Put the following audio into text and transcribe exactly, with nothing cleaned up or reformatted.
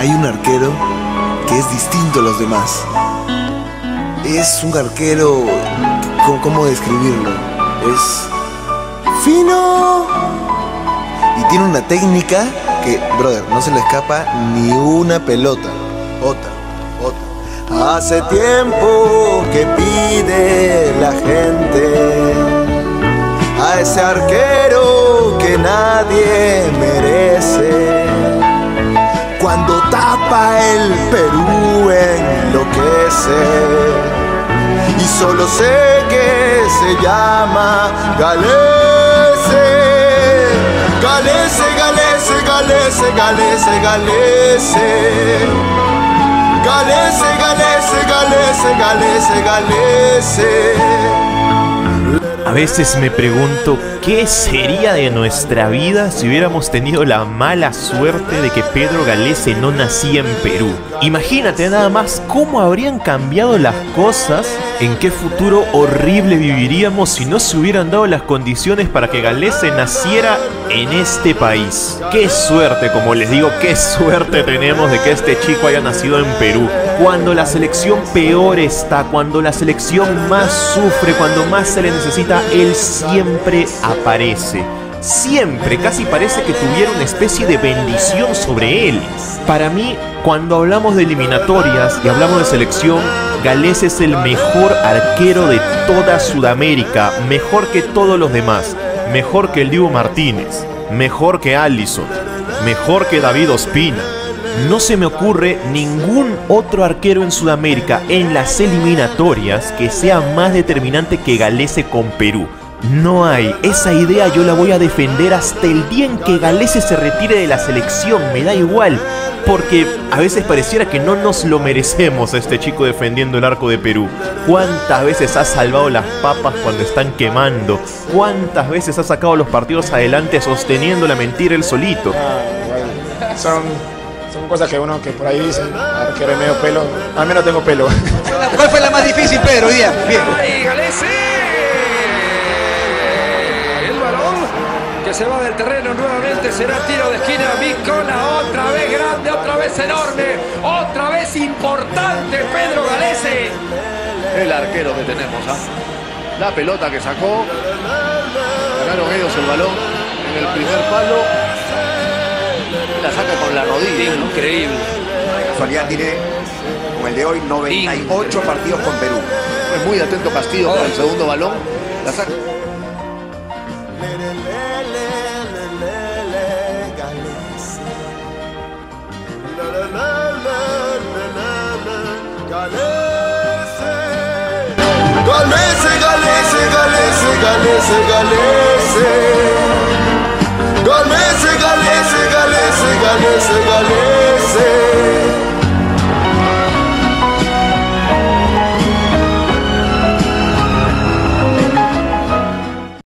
hay un arquero que es distinto a los demás. Es un arquero, ¿cómo describirlo? Es fino y tiene una técnica que, brother, no se le escapa ni una pelota. Otra, otra. Hace tiempo que pide la gente a ese arquero que nadie merece. Cuando tapa el Perú enloquece, y solo sé que se llama Galese. Galese, Galese, Galese, Galese, Galese. Galese, Galese, Galese, Galese, Galese. A veces me pregunto qué sería de nuestra vida si hubiéramos tenido la mala suerte de que Pedro Galese no nacía en Perú. Imagínate nada más cómo habrían cambiado las cosas, en qué futuro horrible viviríamos si no se hubieran dado las condiciones para que Galese naciera en este país. Qué suerte, como les digo, qué suerte tenemos de que este chico haya nacido en Perú. Cuando la selección peor está, cuando la selección más sufre, cuando más se le necesita, él siempre aparece. Siempre, casi parece que tuviera una especie de bendición sobre él. Para mí, cuando hablamos de eliminatorias y hablamos de selección, Galese es el mejor arquero de toda Sudamérica, mejor que todos los demás, mejor que el Dibu Martínez, mejor que Alisson, mejor que David Ospina. No se me ocurre ningún otro arquero en Sudamérica en las eliminatorias que sea más determinante que Galese con Perú. No hay. Esa idea yo la voy a defender hasta el día en que Galese se retire de la selección. Me da igual, porque a veces pareciera que no nos lo merecemos a este chico defendiendo el arco de Perú. ¿Cuántas veces ha salvado las papas cuando están quemando? ¿Cuántas veces ha sacado los partidos adelante sosteniendo la mentira él solito? Ah, bueno. Son... Son cosas que uno que por ahí dice, arquero de medio pelo. Al menos tengo pelo. ¿Cuál fue la más difícil, Pedro, hoy día? Bien. ¡Ay, Galese! El balón que se va del terreno nuevamente será tiro de esquina. Vícola, otra vez grande, otra vez enorme, otra vez importante, Pedro Galese. El arquero que tenemos, ¿ah? La pelota que sacó. Ganaron ellos el balón en el primer palo. La saca con la rodilla, ¿no? Increíble. La casualidad tiene, como el de hoy, noventa y ocho partidos con Perú. Es muy atento Castillo oh. Para el segundo balón. La saca. Galese, Galese, Galese, Galese, Galese. Galese, Galese, Galese, Galese, Galese.